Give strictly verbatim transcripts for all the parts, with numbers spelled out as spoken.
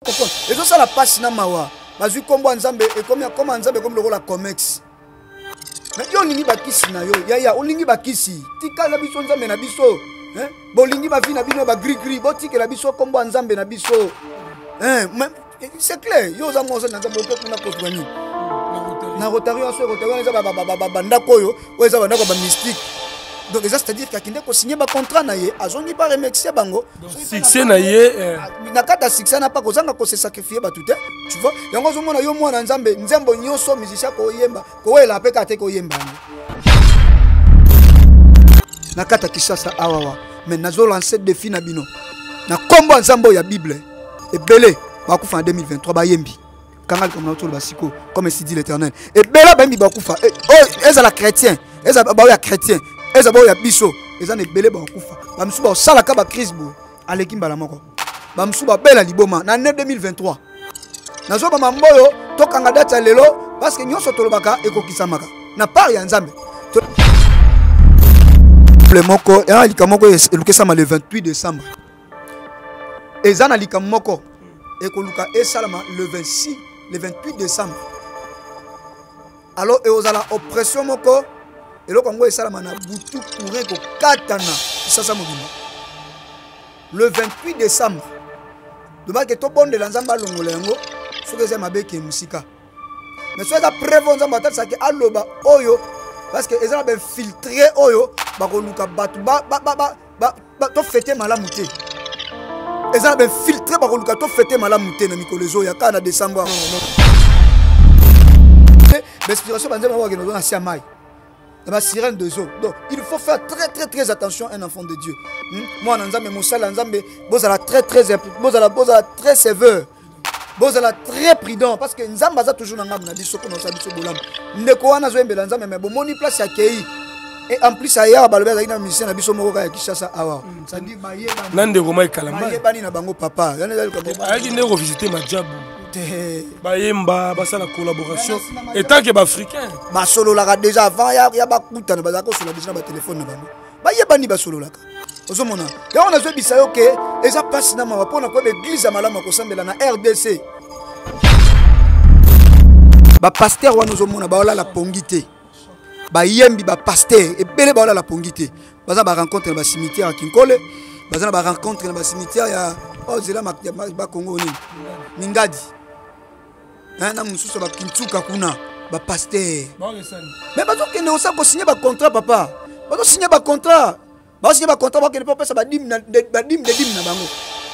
Et ça la passe na mawa. Bazui kombo nzambe et comme comme nzambe comme le rôle la comex. Mais yo lingi bakisi na yo. Ya ya olingi bakisi. Tika la biso nzambe na biso. Hein? Bolingi ba vina bino ba gris gris. Botike la biso kombo nzambe na biso. Hein? C'est clair. Yo za mo za nzambe ko na ko na Rotary en soi Rotary za ba ba ba banda koyo. O za banda ko ba mystique. Donc c'est-à-dire qu'il y a signé un contrat naie, azongi pas remercier bango. Succès naie. Nakata succès n'a pas causé qu'on se sacrifier ba tout hein. Tu vois? Yango zo mona yo mwana nzambe, nzembo nyonso musicien ko yemba, ko wela pe kate ko yemba. Nakata Kishasa awawa, mais nazo lancer défi na bino. Na kombo nzambo ya Bible et belé ba kufa en deux mille vingt-trois ba yembi. Kangal comme autour basiko comme ainsi dit l'Éternel. Et bela ba yembi ba kufa. Oh, ezala chrétien, ezala ba ya chrétien. Les abos ya biso, les ans belé ba kufa. Ba msuba sala ka ba crise bo. Aleki mbala moko. Ba msuba bela liboma na année deux mille vingt-trois. Nazo ba mamboyo to kanga data lelo parce que nyonso tolobaka ekokisamaka. Na part ya nzambe. Le moko ya likamoko elukesa ma le vingt-huit décembre. Ezana likamoko ekoluka esalama le vingt-six le vingt-huit décembre. Alors et ozala oppression moko. Et le Congo est salamana boutou pourrait ko katana ça ça le vingt-huit décembre de mal que to bon de l'ensemble longolengo ce que c'est ma beke musika mais soit la prévon za matata ça que aloba oyo parce que ils ont bien filtré oyo ba ko luka batu ba ba ba ba to fêter malamuté ils ont bien filtré ba ko luka to fêter malamuté na mikolezo ya kana décembre l'inspiration banze ba ke no na siamai la sirène de eau. Donc, il faut faire très très très attention à un enfant de Dieu. Hmm? Moi, Nzambe, Moussa, Nzambe, Bozala très très Bozala Bozala très sévère. Bozala très prudent parce que Nzambe a toujours un na biso ko na biso bolam. Ndeko wana zo embela Nzambe mais bomoni place ya kei. Et en plus ailleurs ba lobeza ina mission na biso moko ya Kishasa awa. Ça dit baye ba. Nande ko mai kalamba. Baye bani na bango papa. Yana dali ko. Ayaki ndeko visiter Majabu. Bayemba basa la collaboration et tant que africain ba solo la déjà avant ya ya ba kuta na ba ko solo déjà ba téléphone na bango ba yebani ba solo la ka ozomona ya on a zo bisa yo ke eza passe na ma pona ko be église malama ko sambela na R D C ba pasteur wana ozomona ba la pongité ba yembi ba pasteur et belé ba la pongité baza ba rencontre na ba cimetière à Kinkole baza ba rencontre na ba cimetière ya oh zela ba Congo ni Ningadi. Hein, na mususu ba kintuka kuna ba pasteur. Mais bazo ke ne osa ko signer ba contrat papa. Bazo signer ba contrat. Ba signer ba contrat ba ke ne pas ba dim na ba dim de dim na bango.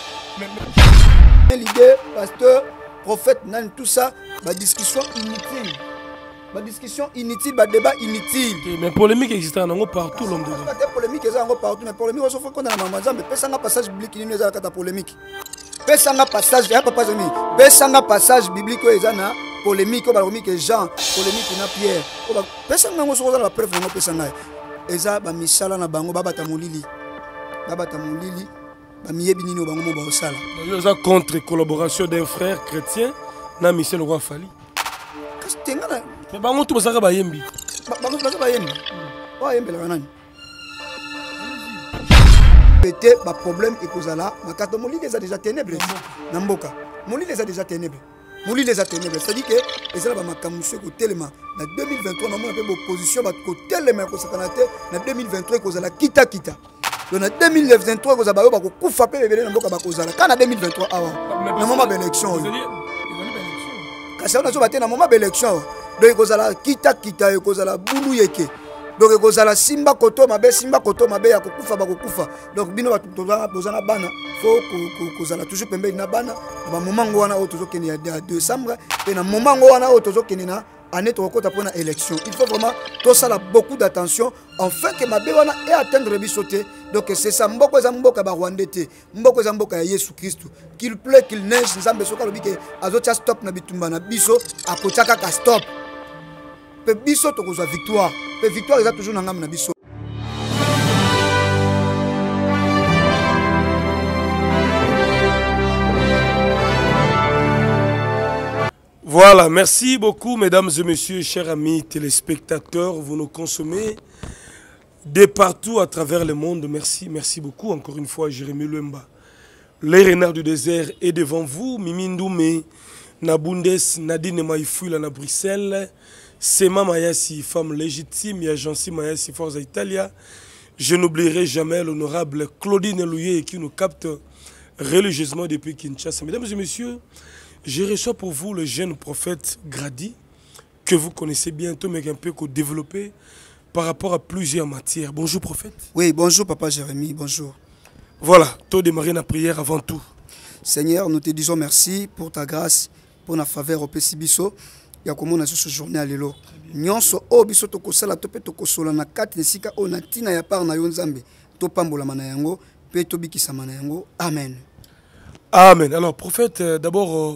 L'idée pasteur, prophète nan tout ça, ba discussion inutile. Ba discussion inutile, ba débat inutile. Mais polémique existe en partout l'homme de Dieu. Pas polémique existe en partout mais polémique on faut qu'on a maman Nzambe pesa nga passage biblique ni neza kata polémique. Pesanga passage ya papa zami pesanga passage biblique ezana polémique ko balomi que Jean polémique na Pierre ko pesanga ngo sokoza la preuve ngo pesanga eza ba misala na bango babata molili babata molili ba miyebi nini bango mo ba osala yo za contre collaboration d'un frère chrétien na Michel Roi Fali kastenga na mais bango tout basaka ba yembi bango basaka ba yembi wa yembi la nani C'était un problème et cause là, ma carte mon lit les a déjà ténèbres. Namboka, mon lit les a déjà ténèbres. Mon lit les a ténèbres. C'est-à-dire que les gens ma camusé ko tellement. Na deux mille vingt-trois on a un peu opposition ba ko tellement ko sakanate na deux mille vingt-trois cause la kita kita. Donc na deux mille vingt-trois cause ba ko kufa pe bebele namboka ba cause là. Quand na deux mille vingt-trois awa. Na moment d'élection. Kasi on a zo baté na moment d'élection. Donc cause la kita kita cause la bulu yeke. Donc kozala simba koto mabe simba koto mabe ya kokufa ba kokufa donc bino ba toza bozana bana faut kozala toujours pembe na bana ba moment wana o tozo keni ya décembre et na moment wana o tozo keni na année to kota pona élection il faut vraiment tout ça là beaucoup d'attention afin que mabe wana et atteindre bisoté donc c'est ça mboko za mboka ba Rwanda te mboko za mboka ya Yesu Christ qu'il plaît qu'il neige nzambe soka lobi ke azotia stop na bitumba na biso akochaka ka stop pe biso to kozwa victoire. La victoire est toujours dans la biso. Voilà, merci beaucoup mesdames et messieurs, chers amis téléspectateurs, vous nous consommez de partout à travers le monde. Merci, merci beaucoup encore une fois Jérémy Luemba. Les renards du désert est devant vous. Mimi Ndoumé, Nabundes, Nadine Maïfouila na Bruxelles. Sema Mayasi, femme légitime. Yajansi Mayasi, Forza Italia. Je n'oublierai jamais l'honorable Claudine Louye qui nous capte religieusement depuis Kinshasa. Mesdames et messieurs, je reçois pour vous le jeune prophète Grady, que vous connaissez bientôt, mais un peu développé par rapport à plusieurs matières. Bonjour prophète. Oui, bonjour papa Jérémy, bonjour. Voilà, tout démarrer la prière avant tout. Seigneur, nous te disons merci pour ta grâce, pour la faveur au Pessibiso. Il y a comment on a ce journée à l'élo. Nyonso o biso to kosala to pe to kosola na kati nesika o na tina ya par na yo nzambe. To pambola mana yango, pe to bikisa mana yango. Amen. Amen. Alors prophète, euh, d'abord euh,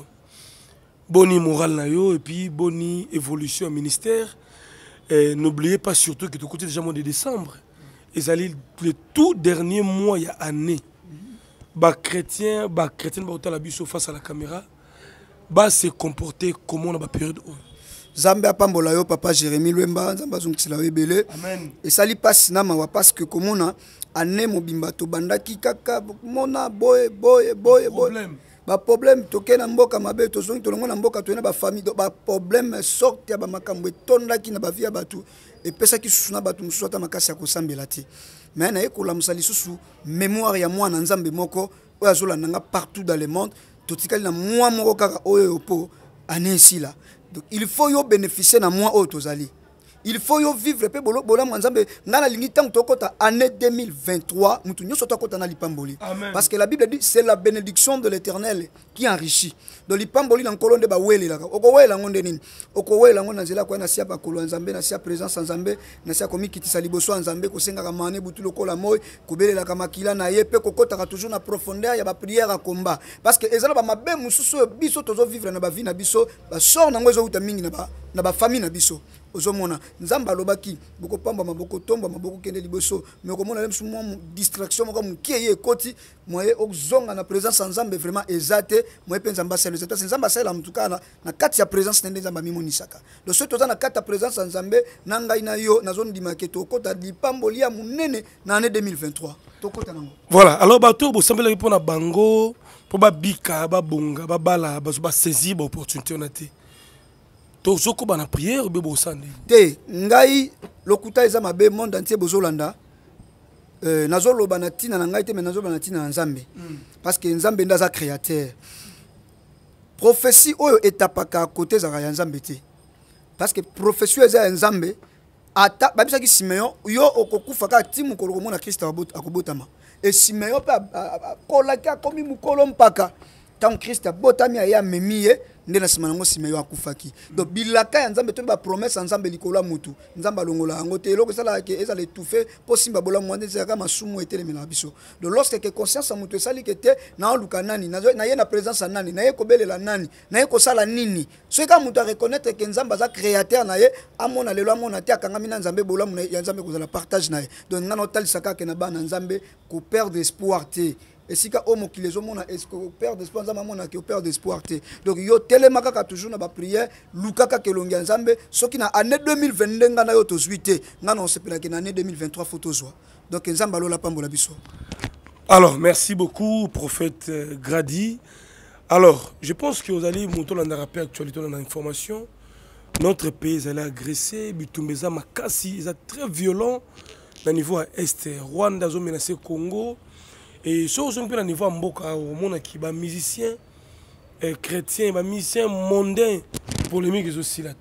boni moral na yo et puis boni évolution au ministère. N'oubliez pas surtout que tu côté déjà mois de décembre. Et allez le tout dernier mois il y a année. Bah chrétien, bah chrétien bah autant la biso face à la caméra. Bah se comporter comment dans la période où Zambé apambola yo papa Jérémy Lwemba Zamba zonkisila webele. Amen. Et ça li passe na mawa parce que comment na année mobimba to bandaki kaka mona boy boy boy boy. Ba problème toke na mboka mabe to zongi to longo na mboka to na ba famille ba problème sorte ya ba makambo etonda ki na ba via batu et pesa ki susuna batu musota makasi ya kosambela ti. Mais na ekola musali susu mémoire ya mwana nzambe moko oya zola nanga partout dans le monde. Totikali na moi moko kaka oyo po année là. Donc il faut yo bénéficier na moi oyo tozali. Il faut yo vivre pe bolo bola nzambe ngana lingi tant tokota année deux mille vingt-trois mutu nyoso tokota na lipamboli. Parce que la Bible dit c'est la bénédiction de l'Éternel qui enrichit. Donc lipamboli na nkolo nde ba wele la. Oko wela ngonde nini? Oko wela ngonde nzela kwa na sia ba kolo nzambe na sia présence nzambe na sia komi kitisa liboso nzambe ko senga ka mane butu lokola moy kobelela ka makila na ye pe kokota ka toujours na profondeur ya ba prière à combat. Parce que ezala ba mabe mususu biso tozo vivre na ba vie na biso ba sort na ngozo uta mingi na ba na ba famille na biso. Ozomona nzamba lobaki boko pamba maboko tomba maboko kende liboso mais komona même sous distraction moko mukie ye koti moye ozonga na présence nzambe vraiment ezate moye penza mbasa le zata nzamba sala mtuka na na kati ya présence nende nzamba mimonisaka le soto toza na kati ya présence nzambe na ngai na yo na zone dimaketo kota dipamboli ya munene na année deux mille vingt-trois tokota nango. Voilà, alors bato bo sambela pour na bango pour ba bika ba bonga ba bala ba ba saisir ba opportunité on a été. Tozoko bana prière be bosande te ngai lokuta eza mabe monde entier bozolanda euh nazolo bana tina na ngai te mais nazolo bana tina na nzambe parce que nzambe ndaza créateur prophétie oyo etapaka à côté za ya nzambe te parce que prophétie eza nzambe ata babisa ki Simeon yo okokufa ka timu koloko mona Christ akobotama et Simeon pa kolaka komi mukolo mpaka tant Christ abotami ya memiye ndena simanango Simeon akufaki donc bilaka ya nzambe to ba promesse nzambe likola mutu nzamba longola ngo te eloko sala ke eza le toufer po simba bola mwande zaka masumu etele mena biso donc lorsque que conscience mutu sali ke te na luka nani na na ye na présence nani na ye kobelela nani na ye ko sala nini so ka mutu reconnaître que nzamba za créateur na ye amona lelo amona te akanga mina nzambe bola muna ya nzambe ko la partage na ye donc ngana otalisaka ke na ba na nzambe ko perdre espoir te. Et si ka homo qui les homona est-ce que père d'espoir nzamba mona ki père d'espoir te donc yo telema kaka toujours na ba prière luka ka kelonga nzambe soki na année deux mille vingt-deux ngana yo to suite ngana on sepela ke na année deux mille vingt-trois photo zwa donc nzamba lola pambola biso. Alors merci beaucoup prophète euh, Grady. Alors je pense que vous allez monter dans rappel actualité dans l'information notre pays est agressé bitumbeza makasi est très violent au niveau à est Rwanda zo menacé Congo. Et ce qui est au niveau de qui est musicien, chrétien, musicien mondain, polémique aussi là.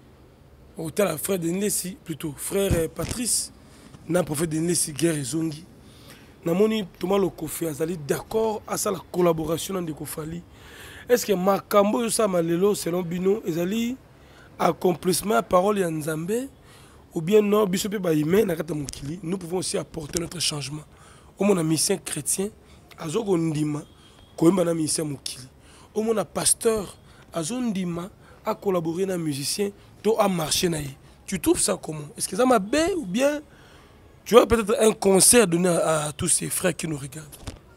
Au tel frère de Nlesi, plutôt frère Patrice, n'a prophète de Nlesi guerre et zongi. N'a moni tout le Kofi Azali d'accord à ça la collaboration dans des Kofali. Est-ce que Makambo Yosa Malelo selon Bino Ezali accomplissement parole ya Nzambe ou bien non bisope ba humain na kata mukili, nous pouvons aussi apporter notre changement. Au mon musicien chrétien, azogo ndima, koemba na musicien mukili. Au mon pasteur, azo ndima, a collaboré na musicien, to a marché na ye. Tu trouves ça comment? Est-ce que ça m'a bé ou bien tu as peut-être un concert donné à, à tous ces frères qui nous regardent?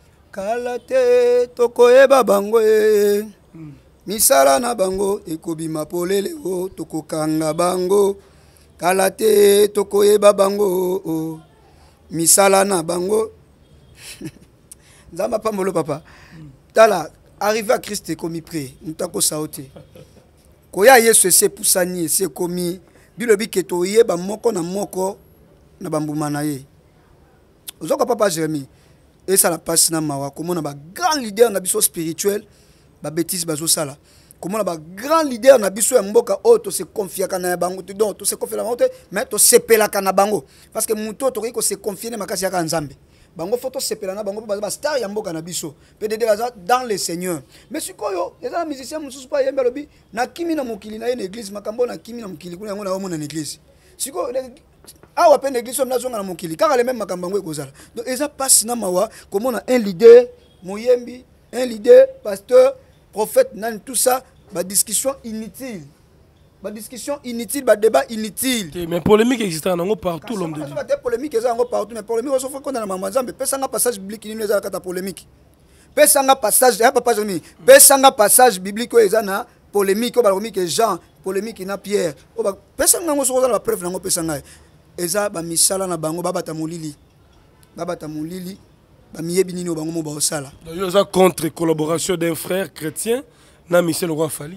Kalate tokoyeba bango e misala na bango ekobima polele o tokokanga bango kalate tokoyeba bango o misala na bango Nzamba pambolo papa. Tala arrivé à Christ comme pré, ntako saoté. Koya Yesu c'est poussani, c'est commis bilobi keto yeba moko na moko na bambuma na ye. Ozoko papa Jérémie. Et ça la passe na mawa comment on a ba grand leader na biso spirituel, ba bêtise bazo sala. Comment on a ba grand leader na biso ya mboka o to se confier kana bango to donc to se confier la bango mais to sepela kana bango parce que muto to ko se confier na makasi ya Nzambe. Bango photo sepela na bango ba star ya mboka na biso. P D D dans le Seigneur. Mais sikoyo, les gens musiciens mususu pa yemba lobi na kimi na mokili na une église makambo na kimi na mokili kuna ngo na omo na église. Siko awa pe l'église on na zonga na mokili car les mêmes makambo ngo ekozala. Donc eza passe na mawa comme on a un leader moyembi, un leader pasteur, prophète nan tout ça, ba discussion inutile. Ba discussion inutile, ba débat inutile. Okay, mais polémique existe en partout l'homme de Dieu. Pas polémique existe en partout mais polémique on faut qu'on a la maman Nzambe pesa nga passage biblique ni eza kata polémique. Pesa nga passage ya papa Jérémie. Pesa nga passage biblique eza na polémique o ba polémique Jean, polémique na Pierre. O ba pesa nga ngo so la preuve nango pesa nga. Eza ba misala na bango ba bata molili. Ba bata molili ba miyebi nini o bango mo ba osala. D'ailleurs eza contre collaboration d'un frère chrétien na Michel le roi Fali.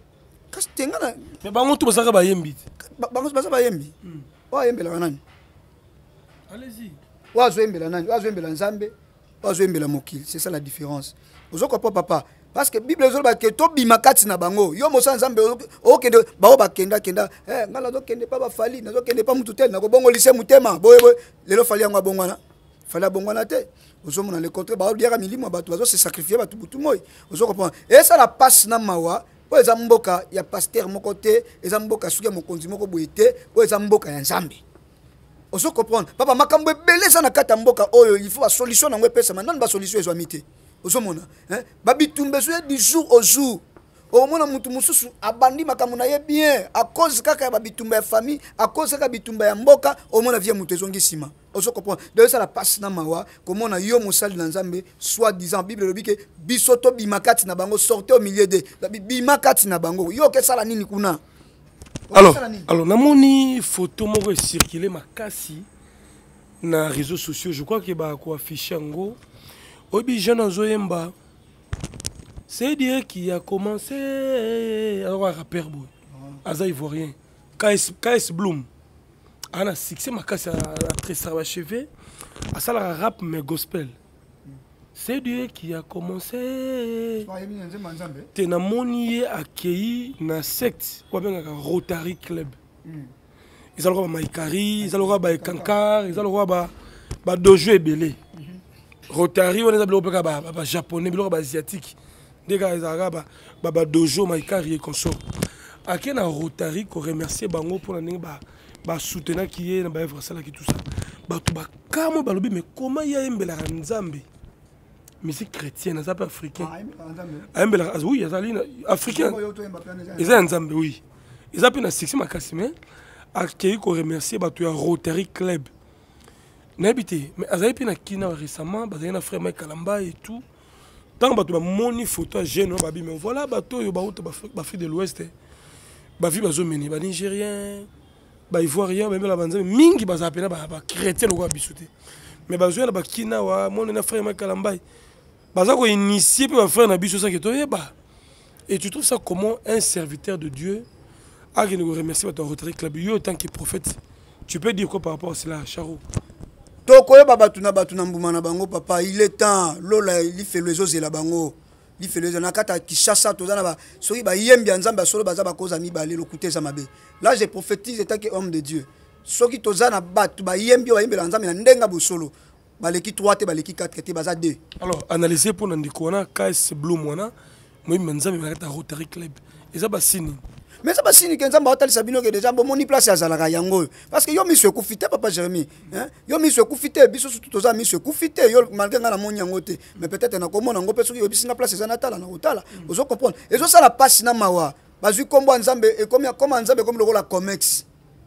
Mais bango tout ça ba yembi. Bango ça ba yembi. Wa yembi la nani? Allez-y. Wa zo yembi la nani? Wa zo yembi la Nzambe. Wa zo yembi la mokili. C'est ça la différence. Ozo ko papa parce que Bible zo ba ke to bimakati na bango. Yo mosa Nzambe o ke de ba ba kenda kenda. Eh ngala zo kende pa ba Fali, na zo kende pa mutu tel na ko bongo lycée mutema. Boye boye lelo Fali yango bongwana. Fali bongwana te. Ozo mona le contre ba diara milimo ba to se sacrifier ba tout moy. Ozo comprendre. Et ça la passe na mawa. Po ezamboka ya pasteur moko te, ezamboka suki mokonzi moko boyete, po ezamboka ya Nzambe. Ozo comprendre. Papa makambo ebele za na kata mboka oyo, il faut la solution na ngwe pesa, maintenant ba solution ezo amité. Ozo mona, hein? Ba bitumbe zo du jour au jour. O mona mutu mususu abandi makambo na ye bien, à cause kaka ba bitumba ya famille, à cause kaka bitumba ya mboka, o mona vie mutu ezongi sima. Ozo comprendre. De ça la passe na mawa, comment na yo mosali na Nzambe, soit disant Bible le dit que bisoto bimakati na bango sortez au milieu de bimakati na bango. Yo ke sala nini kuna? Alors, alors namoni photo moko circuler makasi na réseaux sociaux, je crois que ba ko afficher ngo. Obi jeune zoyemba. C'est dire qui a commencé alors rappeur boy. Aza ivoirien. K S Bloom. Ana succès makasi a très ça chevet. A ça la rap mais gospel. C'est Dieu qui a commencé. Tu n'as moni accueilli na secte ou bien un Rotary Club. Ils ont le Maïkari, ils ont le ba Kankar, ils ont le ba ba dojo ebele. Rotary on est le ba japonais, le ba asiatique. Des gars ils arabes ba ba dojo Maïkari et consort. À quel un Rotary qu'on remercie bango pour la ba ba soutenir qui est na ba œuvre ça là qui tout ça. Ba tout ba kamo ba lobi mais comment il y a embela Nzambe? Musique chrétienne, ça pas africain. Ah, oui, il y a africain. Ils ont un Nzambe, oui. Ils ont un six makasi mais accueilli qu'on remercie bah tu as Rotary Club. N'habité, mais ils ont un kina récemment, bah il y a un frère Mike Kalamba et tout. Tant bah tu as moni photo jeune bah mais voilà bah toi bah autre bah fille de l'Ouest. Bah vie bah zomeni bah nigérien, bah ivoirien, bah même la banzame mingi bah appelé bah chrétien ou bah bisouté. Mais bah jouer là bah kina wa mon un frère Mike Kalamba. Baza ko initier pe ba frère na biso ça que toi ba. Et tu trouves ça comment un serviteur de Dieu a que nous remercier ton Rotary Club yo tant que prophète. Tu peux dire quoi par rapport à cela Charo? To ko ba batuna batuna mbuma na bango papa, il est temps lola il fait les os et la bango. Il fait les nakata qui chasse to za na ba soki ba yembi Nzambe solo baza ba koza mi ba le lokuté za mabe. Là je prophétise étant que homme de Dieu. Soki to za na batu ba yembi ba yembi Nzambe na ndenga bo solo. Baleki trois te baleki quatre te baza deux. Alors analyser pour ndiko na K S Bloom wana moi Nzambe na ta Rotary Club. Eza ba sini. Mais ça ba sini que Nzambe otali sabino que déjà bon moni place ya zalaka yango parce que yo mi se kufite papa Jérémie hein yo mi se kufite biso surtout toza mi se kufite yo malgré na moni yango te mais peut-être na komona ngo pe soki yo bisinga place za natala na otala ozo comprendre et ça la passe na mawa bazui kombo Nzambe et comme comme Nzambe comme le la comex.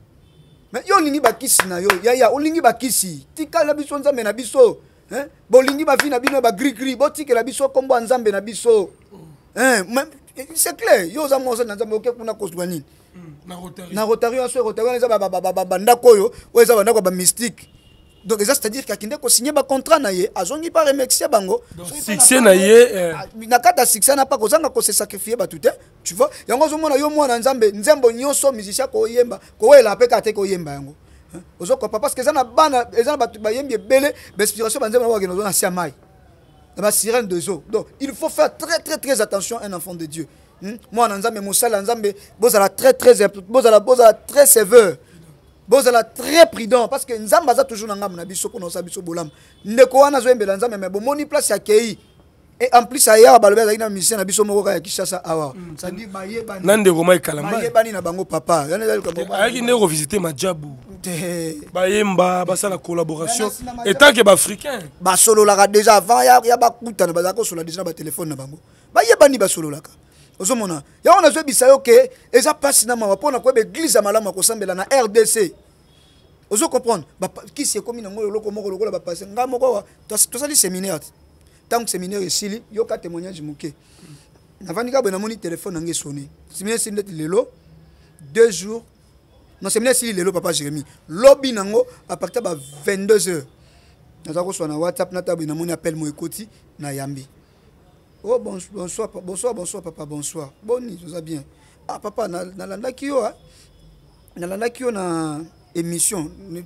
Mais yo lingi bakisi na yo ya ya olingi bakisi tika la biso Nzambe na biso hein bolingi ba vi na bino ba gris gris botike la biso kombo Nzambe na biso hein c'est clair yo za moza na Nzambe oke kuna kozwa nini na Rotary na Rotary aso Rotary za ba ba ba ba ndako yo o za ba ndako ba mystique donc c'est-à-dire qu'akinde ko signer ba contrat na ye azongi pas remercier bango succès na ye na kata succès na pas kozanga ko se sacrifier ba tout tu vois yango zo mona yo mwana nzambe nzembo nyonso musicien ko yemba ko wela pe ka te ko yemba yango ozo ko parce que ça na bana ezana ba ba yembi belé inspiration ba nzembo na wa na siamai la sirène de eau. Donc il faut faire très très très attention à un enfant de Dieu. Moi en nzambe mosala nzambe bozala très très bozala bozala très sévère. Bozala très prudent parce que nzamba za toujours na ngam na biso ko no sa biso bolam. Ndeko wana zo embela nzambe mais bomoni place ya kei. Et en plus aya ba lobela ina mission na biso moko ka ya Kishasa awa. Ça dit ba yeba ni. Nande goma ikalamba. Ba yeba ni na bango papa. Yana dali ko ba. Ayaki ne revisiter Majabu. Ba yemba ba sa la collaboration et tant que ba africain. Ba solo la déjà avant ya ya ba kuta na ba ko solo déjà ba téléphone na bango. Ba yeba ni ba solo la ka. Ozomona ya on a zo bisayo ke eza passe na ma pona ko be église malama ko sambela na R D C. Ozo comprendre ba qui c'est comme na ngolo loko moko lokola ba passer nga moko to to sali séminaire. Tant que séminaire ici yo ka témoignage muke. Navani ka bona moni téléphone ngé sonné. Séminaire c'est lelo deux jours. Non séminaire c'est lelo papa Jérémy. Lobby nango à partir de vingt-deux heures. Naza ko so na WhatsApp na tabu na moni appel mo ekoti na yambi. Oh bonsoir, bonsoir, bonsoir, papa, bonsoir. Boni, tout ça bien. Ah, papa, na landa kiyo, hein? Na landa kiyo na émission. Nous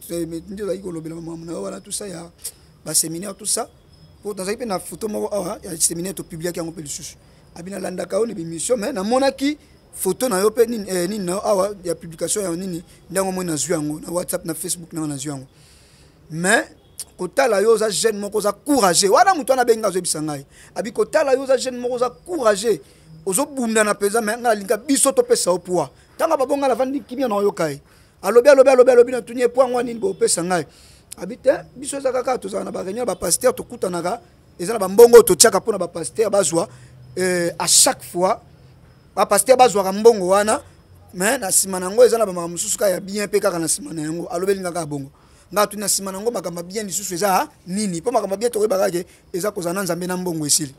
avons tout ça, il y a un séminaire, tout ça. Pour dans un photo, il y a un séminaire qui est publié qui est un peu le souche. Abina landa kayo na émission, mais na monaki photo na yope ni ni na awa il y a publication ya nini ndango mo na zuango na WhatsApp na Facebook na na zuango. Mais kotala yo za jeune moko za courageux wana mutu na benga zo bisangai abi kotala yo za jeune moko za courageux ozo bunda na peza mais nga linga biso to pesa opwa tanga babonga la vandi kimia na yo kai alobi alobi alobi alobi na tunie point ngwa nini bo pesa ngai abi te biso za kaka to za na ba réunion ba pasteur to kutanaka eza na ba mbongo to tiaka pona ba pasteur bazwa euh à chaque fois ba pasteur bazwa ka mbongo wana mais na simana ngo eza na ba mamususu ka ya bien pe kaka na simana yango alobi linga ka bongo nga tuna simana ngo makamba bien lisusu eza nini po makamba bien to bakake eza kozana nzambe na mbongo esili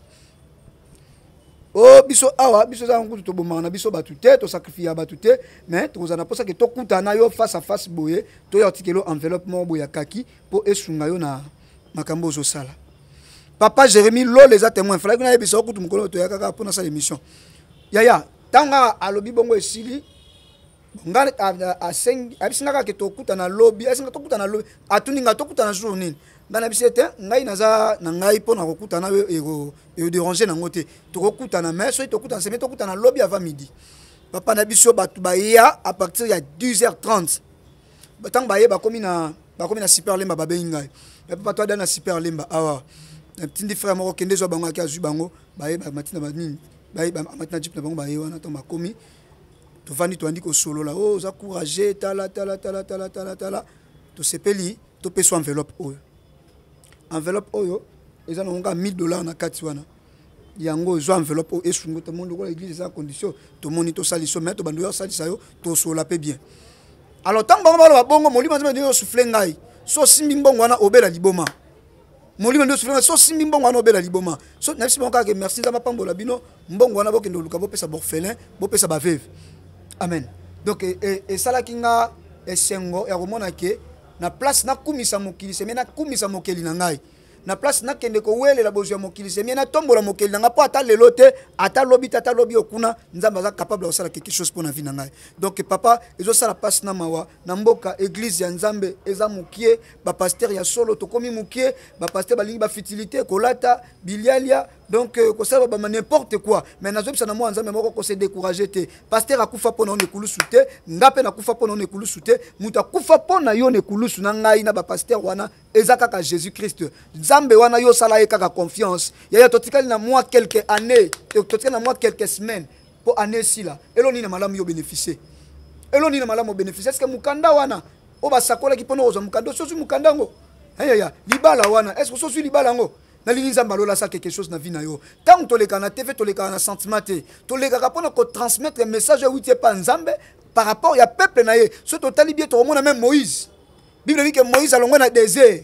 oh biso awa biso za ngutu to bomana biso batu te to sacrifier batu te mais to kozana posa ke to kutana yo face à face boye to yo tikelo enveloppe mo boya kaki po esunga yo na makambo zo sala papa Jérémy lo les a témoins fallait que na biso kutu mukolo to yakaka pona sa émission ya ya tanga alobi bongo esili ngale a cinq abisinga ka to kuta na lobby asinga to kuta na lobby atuninga to kuta na jour nini ngana bisete ngai naza na ngai pona ko kuta na ego e déranger na ngote to ko kuta na mais so to kuta na semaine to kuta na lobby avant midi papa na biso batu ba ya à partir ya dix heures trente batang ba ye ba komi na ba komi na super lemba ba benga papa to na super lemba awa un petit frère moko kende zo bango ka zu bango ba ye ba matina ba nini ba ye ba matina jip na bango ba ye wana to ba komi to vandi to andi ko solo la oh za courageux tala tala tala tala tala tala to sepeli to peso enveloppe oyo enveloppe oyo eza na nga mille dollars na kati wana yango zo enveloppe oyo esungo to monde ko l'église za condition to moni to saliso mais to bando yo salisa yo to sola pe bien alors tant bango balo bongo molima nzambe yo souffler ngai so simbi mbongo wana obela liboma molima ndo souffler so simbi mbongo wana obela liboma so na simbi ka ke merci za mapambola bino mbongo wana bokendo luka bo pesa borphelin bo pesa ba veuve. Amen. Donc et et ça la kinga esengo ya komona ke na place na kumisa mokili se mena kumisa mokili na ngai na place na kende ko wele la bozwa mokili se mena tombola mokili na nga po ata lelote ata lobi tata lobi okuna nzamba za capable de faire quelque chose pour na vie na ngai. Donc papa ezo sala passe na mawa na mboka église ya nzambe eza mukie ba pasteur ya solo to komi mukie ba pasteur balingi ba futilité kolata bilialia donc ko ça ba n'importe quoi mais nazo bisa na moi nzambe moko ko se décourager te pasteur akufa pona on ekulusu te ngape na kufa pona on ekulusu te muta kufa pona yo nekulusu na ngai na ba pasteur wana eza kaka Jésus Christ nzambe wana yo sala ye kaka confiance ya ya totikali na moi quelques années totikali na moi quelques semaines pour année si là eloni na malamu yo bénéficier eloni na malamu bénéficier est-ce que mukanda wana o ba sakola ki pona ozo mukanda so su mukanda ngo ya ya libala wana est-ce que so su libala ngo na linza mbalola ça quelque chose na vie na yo tant to le kana T V to le kana sentiment te to le ka pona ko transmettre message oui tie pas nzambe par rapport ya peuple na ye so totali bien to mona même Moïse Bible dit que Moïse alongo na désert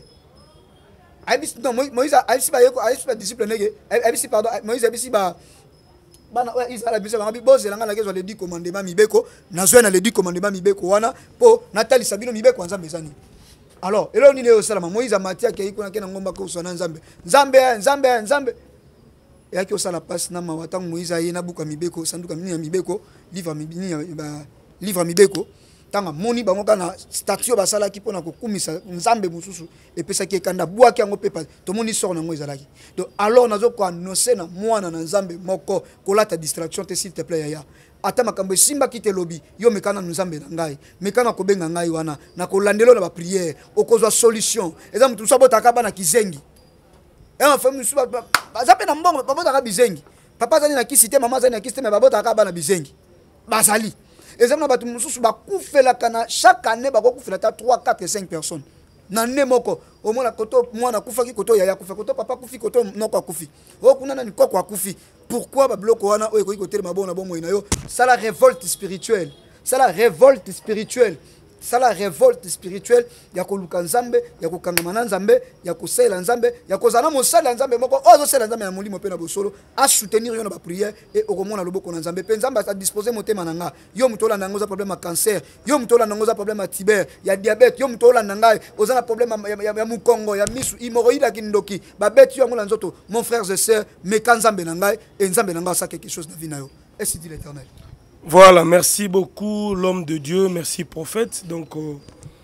abisi non Moïse abisi ba yeko abisi ba disciple nege abisi pardon Moïse abisi ba bana ouais Israël abisi ba bozela ngana kezo le dix commandements mibeko na zo na le dix commandements mibeko wana po natali sabino mibeko nzambe zani alors elo nini yo salama Moïse amatia ke ikuna ke na ngomba ko sona nzambe nzambe nzambe nzambe ya ki osala passe na mawata Moïse aye na buka mibeko sanduka mini ya mibeko livre mibini ba livre mibeko tanga moni bango kana statue basala ki pona ko kumisa nzambe mususu epesa ki kanda bua ki yango pepa to moni sort na Moïse alaki donc alors nazo ko annoncer na mwana na nzambe moko kolata distraction te s'il te plaît yaya ata makambo simba ki te lobi yo mekana nzambe na ngai mekana ko benga ngai wana na ko landelo na ba prière okozwa solution eza mutu sabota ka bana kizengi et en famille suba bazape na mbongo babota ka bizengi papa zani na kisite mama zani na kisite me babota ka bana bizengi bazali ezamna batu mususu bakufela kana chaque année bakofela ta trois quatre cinq personnes na ne moko au moins la koto mwana kufa ki koto yaya kufa koto papa kufi koto noko akufi o kuna na nikoko akufi pourquoi ba bloko wana o ekoki kotelema bona bomo ina yo ça la révolte spirituelle ça la révolte spirituelle ça la révolte spirituelle ya koluka nzambe ya kokangama nzambe ya kosela nzambe ya kozana mosala nzambe moko ozo sela nzambe na molimo pe na bosolo a soutenir yo na ba prière et okomona loboko na nzambe pe nzambe a disposer motema nanga yo mutola nango za problème ya cancer yo mutola nango za problème ya tibère ya diabète yo mutola nanga oza na problème ya, ya mukongo ya misu hémorroïde kindoki ba bête yo ngola nzoto mon frère et sœur me kanzambe nanga et nzambe nanga ça quelque chose na vie na yo et c'est dit l'Éternel. Voilà, merci beaucoup l'homme de Dieu, merci prophète. Donc, euh,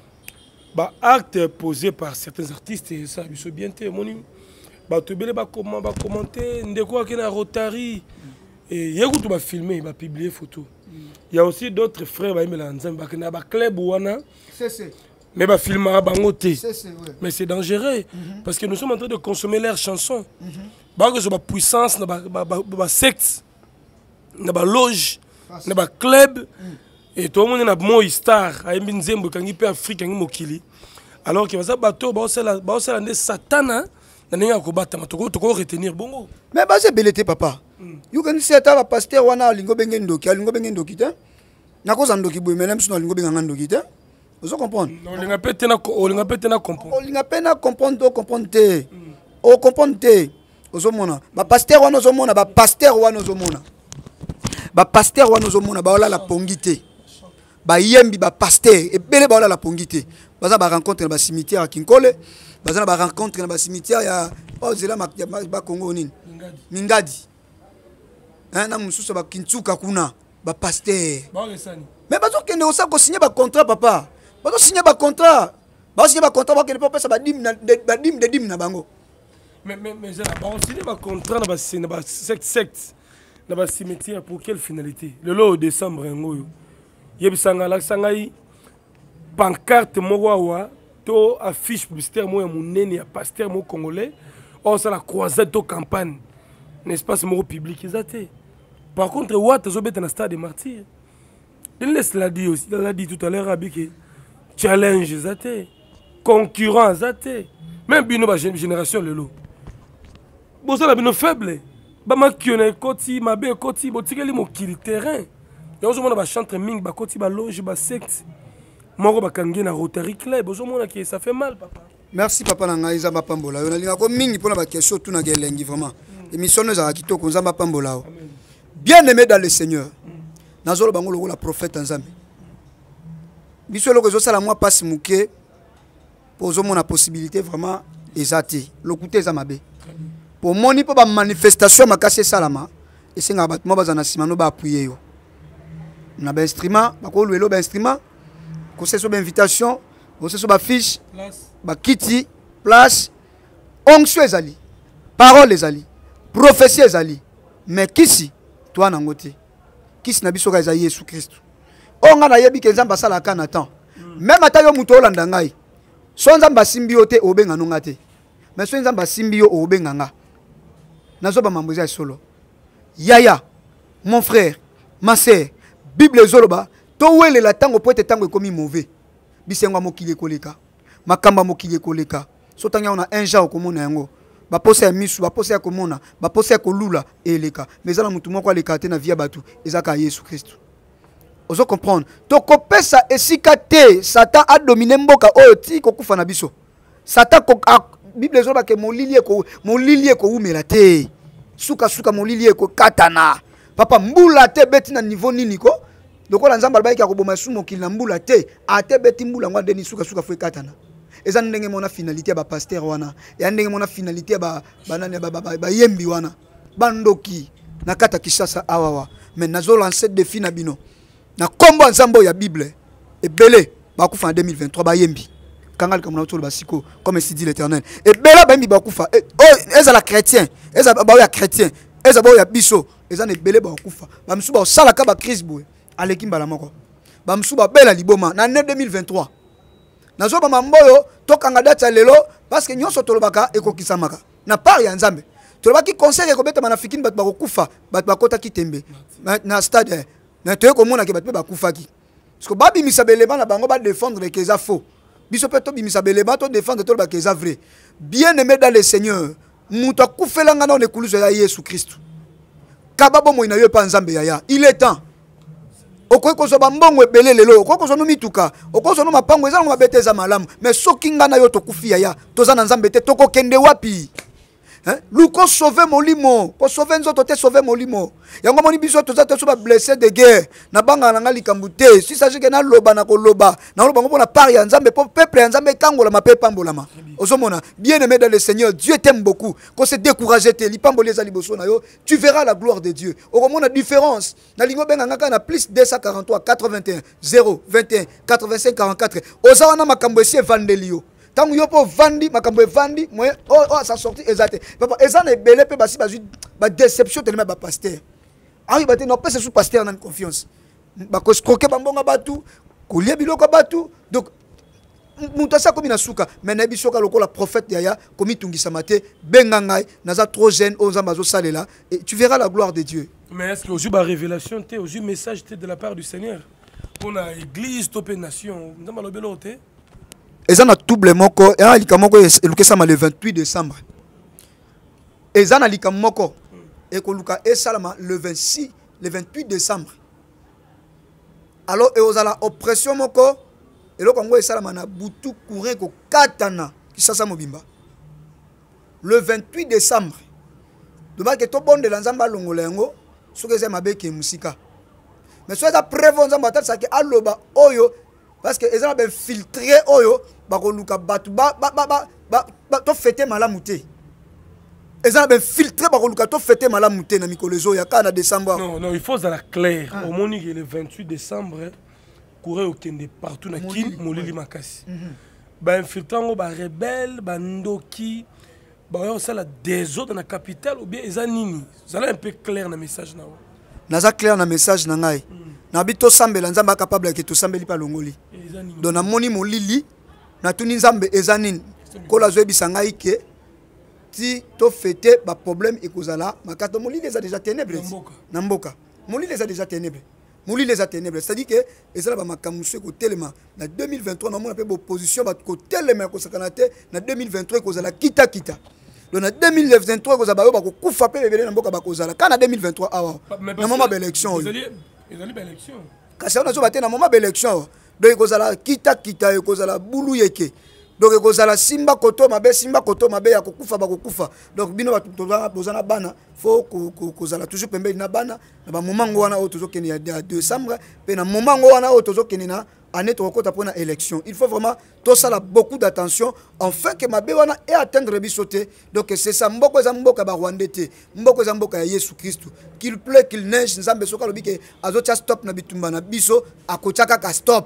bah, acte posé par certains artistes, et ça, ils sont bien témoignés. Bah, tu peux bah, comment, bah, commenter, de quoi qu'il y a Rotary, et il y a tout bah filmer, bah publier photo. Il y a aussi d'autres frères, bah, ils ont bah, bah, club ou wana. C'est c'est. Mais bah filmer bah ngoté. C'est c'est. Mais c'est dangereux mm-hmm. parce que nous sommes en train de consommer leurs chansons. Mm-hmm. Bah que bah puissance, bah bah bah, bah secte, bah loge. Na ba club et tout le monde na mo star a mbinzembo kangi pe Afrique ngi mokili alors que baza bato ba osala ba osala ne satana na ninga ko bata matoko to ko retenir bongo mais ba c'est belete papa you can see ata ba pasteur wana lingo benge ndoki lingo benge ndoki te na ko zandoki boy même sino lingo benga ndoki te vous comprenez non linga pete na ko linga pete na comprendre linga pete na comprendre comprendre te o comprendre te ozomona ba pasteur wana ozomona ba pasteur wana ozomona ba pasteur wana ozomona ba ola la pongité ba yembi ba pasteur et belé ba ola la pongité baza ba rencontre na ba cimetière à Kinkole baza ba rencontre na ba cimetière ya ozela ba Congo nini Mingadi hein na mususu ba Kintsuka kuna ba pasteur mais bazo kende osa ko signer ba contrat papa bazo signer ba contrat ba signer ba contrat ba kende pas ça ba dim na ba dim de dim na bango mais mais mais ça ba signer ba contrat na ba na ba secte secte dans le cimetière pour quelle finalité? Le lot de décembre, il y a une pancarte, to affiche publicitaire, moi, mon nez, un pasteur congolais, or ça la croisade de campagne, n'est-ce pas, c'est mon public. Par contre, Watt, je vais dans le stade des martyrs. Il laisse la dire aussi, il l'a dit tout à l'heure, que challenge, concurrence, même une génération, le lot. Bon, ça, c'est faible. Bama kione koti mabe koti botikeli mokili terrain yozo mona ba chantre ming ba koti ba loge ba secte moko ba kangi na Rotary Club yozo mona ki ça fait mal papa. Merci papa na ngai za ba pambola yo na linga ko mingi pona ba question tout na gelengi vraiment émission nous a kitoko za ba pambola bien aimé dans le Seigneur nazolo bango loko la prophète nzambe biso loko zo sala moi passe muke pozo mona possibilité vraiment ezati lokuté za mabe pour moni pour ba manifestation makase salama et c'est nga batmo bazana simano ba appuyer yo na ba instrument ba ko luelo ba instrument ko se so ba invitation ko se so ba fiche ba kiti place onction ezali parole ezali prophétie ezali mais kisi toi na ngote kisi na biso ka ezali Yesu Christ onga na yebi ke nzamba sala kana temps même ata yo muto olanda ngai so nzamba simbi yo te obenga nonga te mais so nzamba simbi yo obenga nga nazoba mamboza solo yaya mon frère ma sœur bible zoloba to wele la tango poete tango ekomi mauvais bisengo mokili koleka makamba mokili koleka so tanga on a un genre komona yango ba posa misu ba posa komona ba posa kolula eleka mais ala mutu moko aleka te na via batu ezaka Yesu Christ ozo comprendre to kopesa esika te Satan a dominé mboka oyo ti kokufa na biso Satan ko Bible zoba ke molili ko molili ko umela te suka suka molili ko katana papa mbula te beti na niveau nini ko lokola nzamba albaiki akoboma sumo kila mbula te ate beti mbula ngwa deni suka suka fwe katana eza ndenge mona finalité ba pasteur wana ya ndenge mona finalité ba banane ba ba yembi wana bandoki na kata Kinshasa awawa mais nazo lancer défi na bino na kombo nzambo ya Bible ebele ba kufa en deux mille vingt-trois ba yembi kangal comme na tolo basiko comme se dit l'Éternel ebela ba yembi ba kufa oh ezala chrétien ezala ba ya chrétien ezala ba ya biso ezana ebele ba kufa ba msuba osala ka ba crise boy aleki mbala moko ba msuba bela liboma na année deux mille vingt-trois nazo ba mamboyo tokanga date lelo parce que nyonso tolobaka ekokisamaka na part ya nzambe tolobaki conseil ekobeta manafikini bato bakokufa bato bakota kitembe na stade na toye komona ke bato bakufaki parce que babimisa beleba na bango ba défendre que ça faux biso pe to bimisa beleba to défendre to ba que ça vrai bien aimé dans le Seigneur muto akufelanga na nekuluzo ya Yesu Christ kababo mo ina yo pa nzambe ya il est temps okoki kozoba mbongo ebele lelo okoki kozono mituka okoki kozono mapango eza ngo beteza malamu mais soki ngana yo tokufi ya toza na nzambe te tokokende wapi hein luko sauver molimo ko sauver nzoto te sauver molimo yango moni biso toza te so ba blessé de guerre na banga na ngali kambuté si ça que na loba na ko loba na loba ngo na part ya nzambe peuple ya nzambe kangola ma pe pambolama ozomona bien aimé dans le Seigneur Dieu t'aime beaucoup ko se décourager te lipamboli eza liboso na yo tu verras la gloire de Dieu okomona différence na lingo benga ngaka na plus deux cent quarante-trois quatre-vingt-un zéro vingt et un quatre-vingt-cinq quarante-quatre ozawa na makambo esi evandelio tangu yopo vandi makambo evandi moye oh oh ça sorti exact papa ezana ebele pe basi bazui ba déception tellement ba pasteur ah ba te non pas sous pasteur na confiance ba ko skroke bambonga batu kolia biloko batu donc muta sa komi na suka mais na bisoka lokola prophète yaya komi tungisa mate benga ngai naza trop jeune ozamba zo salela et tu verras la gloire de Dieu. Mais est-ce que aujourd'hui ba révélation té aujourd'hui message té de la part du Seigneur pour la église topé nation ndama lobelo té eza na double moko et alika moko elukesama le vingt-huit décembre eza na lika moko et koluka esalama le vingt-six le vingt-huit décembre alors et ozala oppression moko eloko ngo esalama na butu courant ko katana Kinshasa mobimba le vingt-huit décembre doba ke to bonde la nzamba longola yango soki eza mabeke musika mais so eza prévo nzamba tatsa ke aloba oyo parce que ils ont bien filtré oyo bakoluka batu ba ba ba ba to fêter malamu te ils ont bien filtré bakoluka to fêter malamu te na mikolezo ya kana décembre non non il faut dans la claire au moni le vingt-huit décembre courir au kende partout na kin molili makasi ba infiltrango ba rebelle ba ndoki ba yo ça la désordre na capitale ou bien eza nini ça là un peu clair na message na naza clair na message na ngai na bito sambela nzamba capable ke to sambeli pa longoli donc na moni molili na tuni nzambe ezanini kola zoebi sangai ke ti to fêter ba problème ekozala makato molili eza déjà ténèbres na mboka molili eza déjà ténèbres molili eza ténèbres c'est à dire que ezala ba makamusu ko telema na deux mille vingt-trois na mona pe opposition ba ko telema ko sakana te na deux mille vingt-trois ekozala kita kita donc na deux mille vingt-trois ekozala ba yo ba ko kufa pe bebele na mboka ba kozala kana deux mille vingt-trois awa na moment ba élection ezali ba élection kasi on a zobaté na moment ba élection donc ekozala kita kita ekozala bulu yeke donc ekozala simba koto mabe simba koto mabe ya kokufa ba kokufa donc bino ba tozana bana faut kozala toujours pembeni na bana na ba moment ngo wana o tozokeni ya décembre pe na moment ngo wana o tozokeni na année tokota pona élection il faut vraiment tout ça là beaucoup d'attention enfin que mabe wana et atteindre bisoté donc c'est ça mboko za mboka ba Rwanda te mboko za mboka ya Yesu Christ qu'il pleut qu'il neige nzambe soka lobi ke azotia stop na bitumba na biso akotiaka ka stop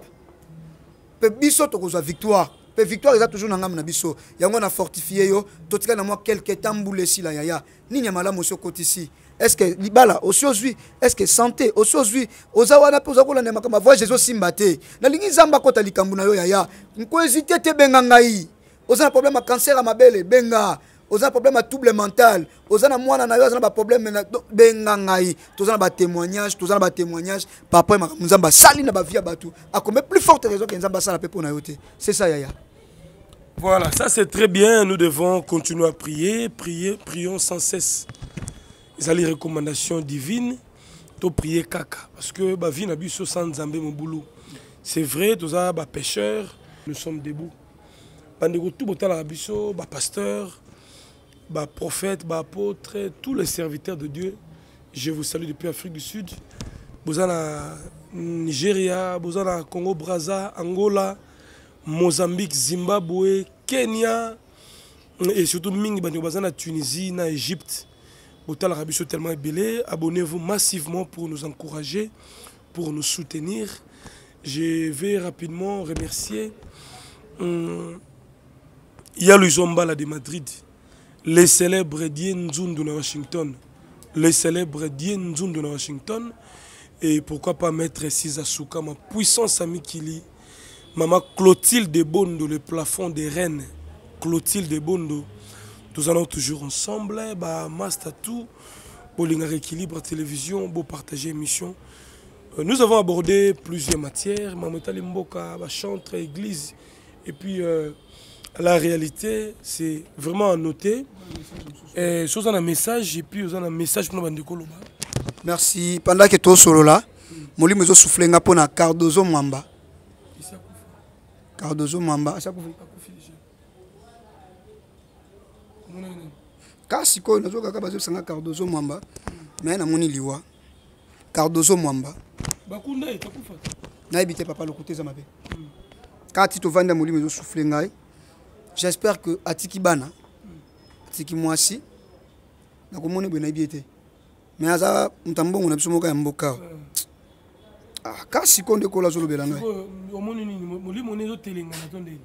pe biso tokozwa victoire pe victoire eza toujours na ngam na biso yango na fortifier yo totika na moi quelques temps boule si la yaya nini malamu so kotisi est-ce que libala osozwi est-ce que santé osozwi ozawana poza kola na makamba voix Jésus simbate na lingi zamba kota likambu na yo yaya nko hésiter te benga ngai oza problème à cancer à mabele benga oza problème à trouble mental oza na mwana na yo oza na problème na benga ngai toza na ba témoignage toza na ba témoignage papa e makambu nzamba sali na ba vie batu a combien plus forte raison que nzamba sala pe pona yo te c'est ça yaya. Voilà, ça c'est très bien, nous devons continuer à prier, prier, prions sans cesse. Les les recommandations divines, to prier kaka parce que ba vie na biso sans nzambe mon boulot. C'est vrai, tous ça ba pêcheurs, nous sommes debout. Bandeko tout botala biso, ba pasteur, ba prophète, ba apôtre, tous les serviteurs de Dieu. Je vous salue depuis Afrique du Sud. Bozana Nigeria, bozana Congo Brazza, Angola, Mozambique, Zimbabwe, Kenya, et surtout Mingi Banyobazana, Tunisie, na Égypte. Botal Rabiso tellement ébélé. Abonnez-vous massivement pour nous encourager, pour nous soutenir. Je vais rapidement remercier hum, Yalou Zombala de Madrid, les célèbres Dien Nzundu de Washington, les célèbres Dien Nzundu de Washington, et pourquoi pas Maître Sizasuka, ma puissance amie Kili, Maman Clotilde Bondo, le plafond des reines, Clotilde Bondo. Nous allons toujours ensemble, bah, Master tout, Bolinga Équilibre Télévision, beau partager émission. Nous avons abordé plusieurs matières, Mamotali Mboka, chantre, église, et puis euh, la réalité, c'est vraiment à noter. Et si vous avez un message, et puis vous avez un message pour nous. Merci. Pendant que tu es solo là, je vais souffler pour na Cardozo Mwamba. Cardozo Mwamba. Kasi ko nazo kaka bazo sanga Cardozo Mwamba. Mais na moni liwa. Cardozo Mwamba. Bakunda etakufa. Na ebité papa le côté zamabe. Quand tu vends moli mezo souffler ngai. J'espère que atiki bana. Atiki mwasi. Na komone bena ebité. Mais aza mtambongo na biso moka ya mboka. Ah kasi ko ndeko la zolo belanga. Omoni nini moli monezo telinga na tonde.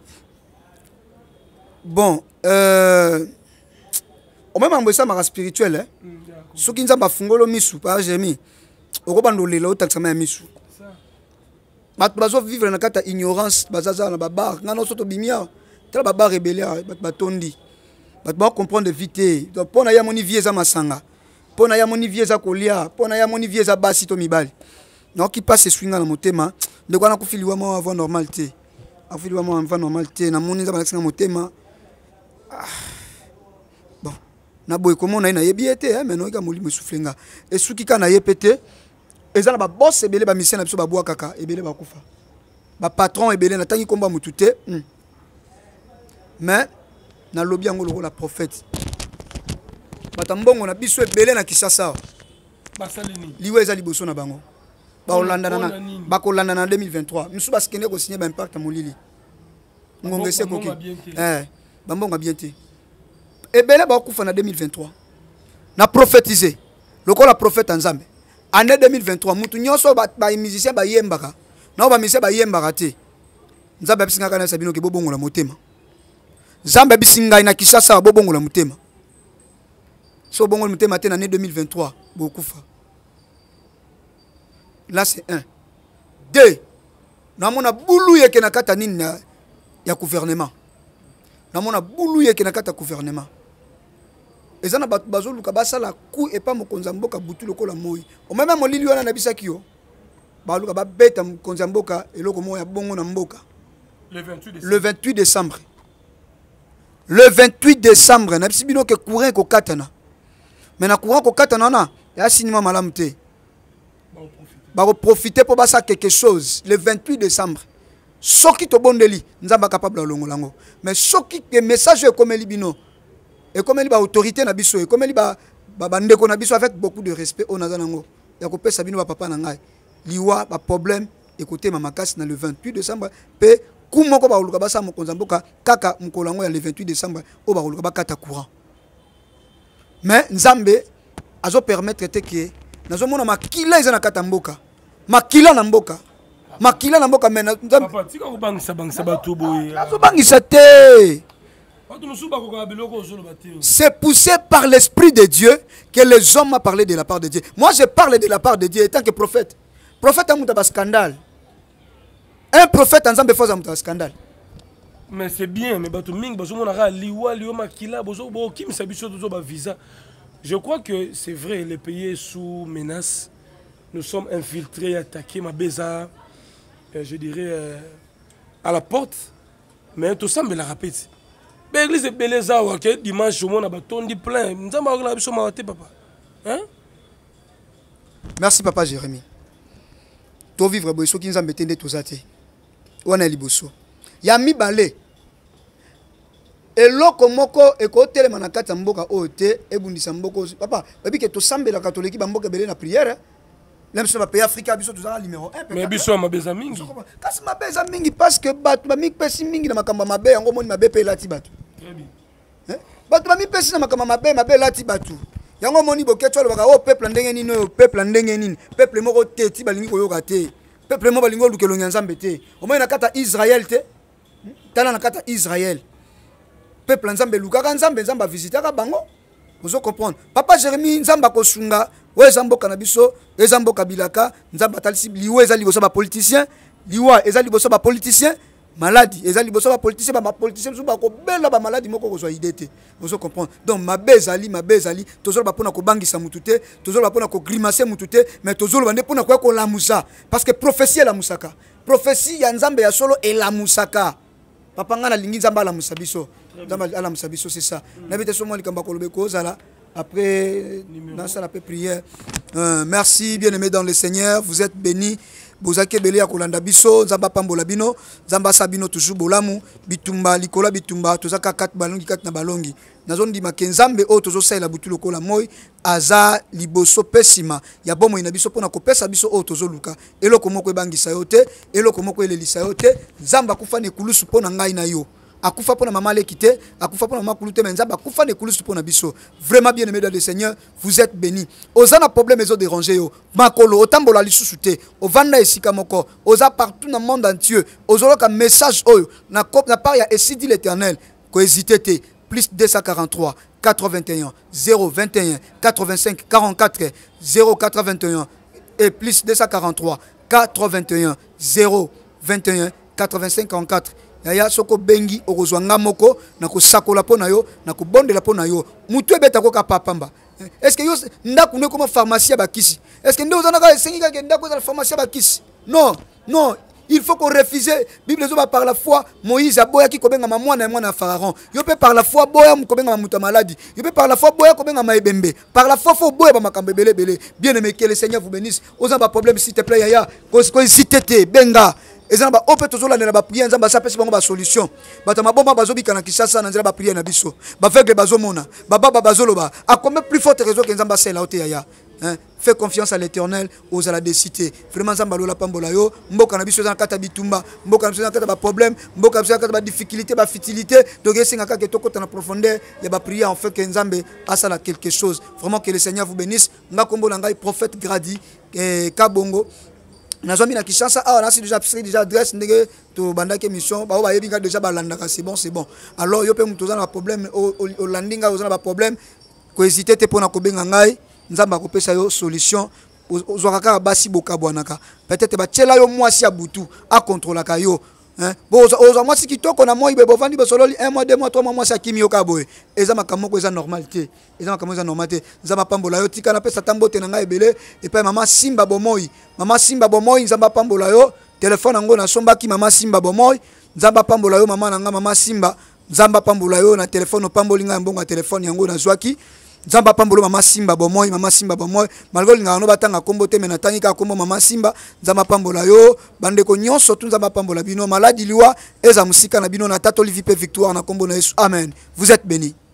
Bon, euh au même ambo ça mara spirituel hein. Ce qui nzamba fungolo misu pa jemi. Okobando lelo taxama ya misu. Bat bazo vivre na kata ignorance bazaza na babar ngano soto bimia. Tala babar rebellia bat batondi. Bat ba comprendre vite. Donc pona ya moni vieza masanga. Pona ya moni vieza kolia, pona ya moni vieza basi to mibali. Non qui passe swinga na motema, ndeko na kufiliwa mo avant normalité. Afiliwa mo avant normalité na moni nzamba na motema. Ah. Bon. Na boy comment na yebiete hein mais non ka molimo soufflenga. Et suki ka na yepete ezana ba boss ebele ba mission na biso ba bois kaka ebele ba kufa. Ba patron ebele na tangi komba mutute. Hmm. Mais na lobby yango la prophète. Batambongo na biso ebele na Kisasa. Basalini. Liwe eza liboso na bango. Ba Hollanda na ba ko Hollanda na deux mille vingt-trois. Misu ba skene ko signer ba impact à molili. Ngongese koki. Eh, bambonga bien te. Ebele ba kufa na deux mille vingt-trois. Na prophétiser. Lokola prophète Nzambe. Année deux mille vingt-trois, mutu nyonso ba ba musicien ba yembaka. Na ba musicien ba yembaka te. Nzambe bisinga kana sabino ke bobongo la motema. Nzambe bisinga na Kisasa bobongo la motema. So bongo le motema te na année deux mille vingt-trois, bokufa. Là c'est un. Deux. Na mona boulou yeke na kata nini na ya gouvernement. Na mona boulou yeke na kata gouvernement. Ezana bazo luka basala ku et pas mokonza mboka butu lokola moi. O même molili wana na bisaki yo. Ba luka ba beta mokonza mboka eloko moya bongo na mboka. Le vingt-huit décembre. Le vingt-huit décembre. Le vingt-huit décembre na bisibino ke courant ko katana. Mais na courant ko katana na ya sinima malamu te. Ba profiter pour basa quelque chose le vingt-huit décembre. Soki to bondeli nzamba capable longolango. Mais soki ke message comme libino et comme il ba autorité na biso et comme il ba bandeko na biso avec beaucoup de respect on azanango. Ya ko pesa bino ba papa na ngai. Liwa ba problème écoutez mama kasi na le vingt-huit décembre pe kumoko ba uluka basa mokonza mboka kaka mkolango ya le vingt-huit décembre o ba uluka ba kata courant. Mais nzambe azo permettre te que nazo mona makila eza na kata mboka. Makila na mboka. Makila na mboka mena nzambe. Papa tika ko bangisa bangisa bato boye. Nazo bangisa te. C'est poussé par l'Esprit de Dieu que les hommes m'ont parlé de la part de Dieu. Moi, je parle de la part de Dieu en tant que prophète. Prophète a un scandale. Un prophète ensemble fait un scandale. Mais c'est bien, mais bato ming bazo mona liwa liwa makila bozo bo kim sabiso dozo ba visa. Je crois que c'est vrai, les pays sous menace. Nous sommes infiltrés, attaqués, ma beza, je dirais euh, à la porte. Mais tout ça me la rappelle. L'église est belle, ok, dimanche, on a bâton plein. Nous avons la biso mawate papa. Hein? Merci papa Jérémie. To vivre boiso qui nous a metté tous athées. On a liboso. Yami balé. Et loko moko et côté le manakata mboka ote et bundisa mboko papa. Babi que to sambe la catholique bamboka belé na prière. même si on va payer Africa biso tout ça numéro un. Mais biso ma beza mingi. Kasi ma beza mingi parce que batu ba mi pesi mingi na makamba mabe yango moni mabe pe lati batu. Très bien. Hein? Batu ba mi pesi na makamba mabe mabe lati batu. Yango moni boketwa lo baka o peuple ndenge nini o peuple ndenge nini. Peuple moko te ti balingi koyoka te. Peuple moko balingi lukelo nyanzambe te. O moni na kata Israël te. Tala na kata Israël. Peuple nzambe lukaka nzambe nzamba visitaka bango. Vous comprenez? Papa Jérémie nzamba kosunga we zamboka na biso ezamboka bilaka nzamba talisi liwe ezali boso ba politicien liwa ezali boso ba politicien maladie ezali boso ba politicien ba politicien so ba ko bela ba maladie moko kozwa idée. Vous comprenez? Donc ma bezali ma bezali tozolo ba pona ko bangisa mutute tozolo ba pona ko grimacer mutute mais tozolo ba ne pona ko ko lamusa parce que prophétie la musaka prophétie ya nzambe ya solo et la musaka papa ngana lingi nzamba la musabiso nzamba la musabiso c'est ça nabite so mo likamba ko lobeko zala. Après, dans ça, la prière. Euh, merci, bien-aimés dans le Seigneur. Vous êtes bénis. Bozake Bele Akolanda Biso, Zamba Pambola Bino, Zamba Sabino toujours Bolamu, Bitumba, Likola Bitumba, Tozaka kat balongi kat na balongi. Nazon di makenzambe o tozo sa la butu lokola moy aza liboso pesima ya bomo ina biso pona ko pesa biso o tozo luka eloko moko ebangisa yo te eloko moko elelisa yo te Nzamba kufa ne kulusu pona ngai na yo. Akufa pona mama lekite, akufa pona mama kulute menzaba, akufa ne kulusu pona biso. Vraiment bien aimé dans le Seigneur, vous êtes bénis. Ozana problème ezo déranger yo. Makolo otambola lisusu te. Ovanda esika moko, oza partout dans le monde entier. Ozoloka message oyo na na part ya esi dit l'Éternel. Ko hésiter te. Plus deux cent quarante-trois quatre-vingt-un zéro vingt et un quatre-vingt-cinq quarante-quatre zéro quatre-vingt-un et plus deux cent quarante-trois quatre-vingt-un zéro vingt et un quatre-vingt-cinq quarante-quatre. Yaya soko bengi okozwanga moko na ko sakola pona yo na ko bondela pona yo mutu ebeta ko kapapamba. Est-ce que yo ndaku ne comme pharmacie bakisi? Est-ce que ndo ozana ka esengi ka ndaku za pharmacie bakisi? Non, non, il faut qu'on refuse. Bible zo ba par la foi Moïse aboya ki kobenga mwana na mwana Pharaon. Yo pe par la foi boya mu kobenga muta maladi. Yo pe par la foi boya kobenga maebembe. Par la foi faut boya ba makambe bele bele. Bien-aimé, que le Seigneur vous bénisse. Ozana ba problème s'il te plaît yaya. Ko ko hésiter benga. Ezana ba ope tozola na ba prière nzamba sa pesi bango ba solution bata mabomba bazobika na Kinshasa na nzela ba prière na biso ba vegle bazomona ba baba bazoloba a combien plus forte raison que nzamba sela ote yaya hein. Fais confiance à l'Éternel aux ala des cités vraiment nzamba lola pambola yo mboka na biso za kata bitumba mboka na biso za kata ba problème mboka na biso za kata ba difficulté ba futilité donc esenga ka ke tokota na profondeur ya ba prière en fait que nzambe asala quelque chose vraiment que le Seigneur vous bénisse ngakombo na ngai prophète Grady eh, Kabongo. Nazomi na Kinshasa ah on a déjà pris déjà adresse ndenge to bandaki mission ba ba yebinga déjà ba landaka c'est bon c'est bon alors yo pe mutoza na problème au landinga ozana ba problème ko hésiter te pona ko benga ngai nzamba ko pesa yo solution ozwaka basi bokabwanaka peut-être ba tchela yo mwasi ya butu a contrôler ka yo hein bon oza mwasi kitoko na moi bebo vandi basololi un mois deux mois trois mois mwasi akimi yo kaboye eza makamoko eza normalité eza makamoko eza normalité nzamba pambola yo tika na pesa tambote na ngai ebele et puis maman Simba Bomoi mama Simba Bomoi nzamba pambola yo téléphone ngo na sombaki mama Simba Bomoi nzamba pambola yo mama nanga mama Simba nzamba pambola yo na téléphone pamboli nga mbonga téléphone yango na zwaki nzamba pambolo mama Simba Bomoi mama Simba Bomoi malgré linga no batanga kombo te mena tangika kombo mama Simba nzamba pambola yo bande ko nyonso tu nzamba pambola bino maladi liwa eza musika na bino na tato livipe victoire na kombo na Yesu amen. Vous êtes bénis.